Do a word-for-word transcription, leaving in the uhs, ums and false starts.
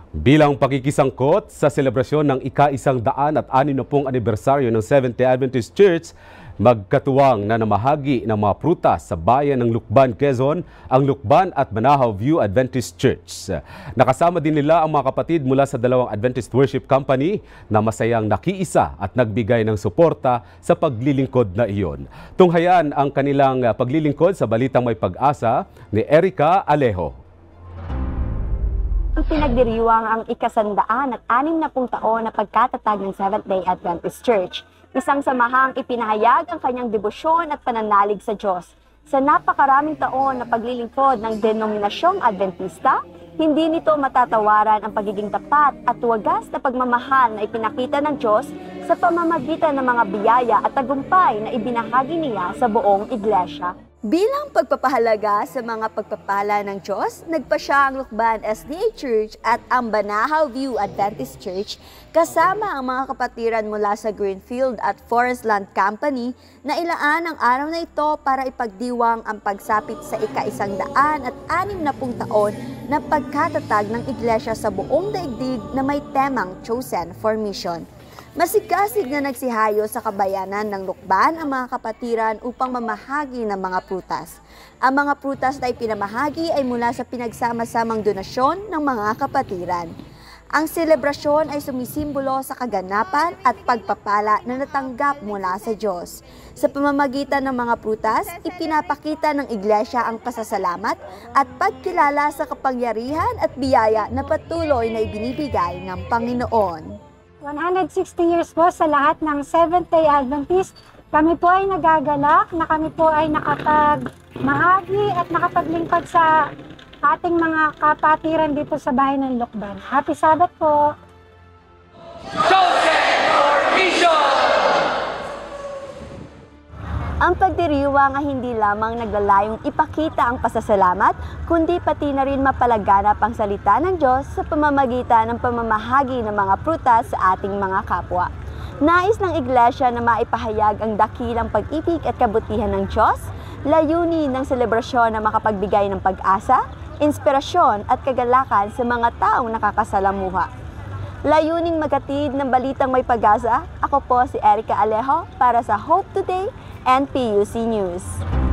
Bilang pakikisangkot sa selebrasyon ng ika-isang daan at anim na pong anibersaryo ng Seventh-day Adventist Church, magkatuwang na namahagi ng mga prutas sa bayan ng Lucban, Quezon, ang Lucban at Banahaw View Adventist Church. Nakasama din nila ang mga kapatid mula sa dalawang Adventist Worship Company na masayang nakiisa at nagbigay ng suporta sa paglilingkod na iyon. Tunghayan ang kanilang paglilingkod sa Balitang May Pag-asa ni Erica Alejo. Pinagdiriwang ang ikasandaan at anim na pung taon na pagkatatag ng Seventh-day Adventist Church. Isang samahang ipinahayag ang kanyang debosyon at pananalig sa Diyos. Sa napakaraming taon na paglilingkod ng denominasyong Adventista, hindi nito matatawaran ang pagiging tapat at wagas na pagmamahal na ipinakita ng Diyos sa pamamagitan ng mga biyaya at tagumpay na ibinahagi niya sa buong iglesia. Bilang pagpapahalaga sa mga pagpapala ng Diyos, nagpa siya ang Lucban S D A Church at ang Banahaw View Adventist Church kasama ang mga kapatiran mula sa Greenfield at Forestland Company na ilaan ang araw na ito para ipagdiwang ang pagsapit sa ika-isang daan at anim na pung taon na pagkatatag ng iglesia sa buong daigdig na may temang Chosen for Mission. Masigasig na nagsihayo sa kabayanan ng Lucban ang mga kapatiran upang mamahagi ng mga prutas. Ang mga prutas na ipinamahagi ay mula sa pinagsama-samang donasyon ng mga kapatiran. Ang selebrasyon ay sumisimbolo sa kaganapan at pagpapala na natanggap mula sa Diyos. Sa pamamagitan ng mga prutas, ipinapakita ng iglesia ang pasasalamat at pagkilala sa kapangyarihan at biyaya na patuloy na ibinibigay ng Panginoon. one hundred sixty years po sa lahat ng Seventh-day Adventist. Kami po ay nagagalak na kami po ay nakapagmahagi at nakapaglingkod sa ating mga kapatiran dito sa bahay ng Lucban. Happy Sabbath po! Chosen for Mission! Ang pagdiriwang ay hindi lamang naglalayong ipakita ang pasasalamat, kundi pati na rin mapalaganap ang salita ng Diyos sa pamamagitan ng pamamahagi ng mga prutas sa ating mga kapwa. Nais ng iglesia na maipahayag ang dakilang pag-ibig at kabutihan ng Diyos, layunin ng selebrasyon na makapagbigay ng pag-asa, inspirasyon at kagalakan sa mga taong nakakasalamuha. Layuning maghatid ng balitang may pag-asa, ako po si Erica Alejo para sa Hope Today and P U C News.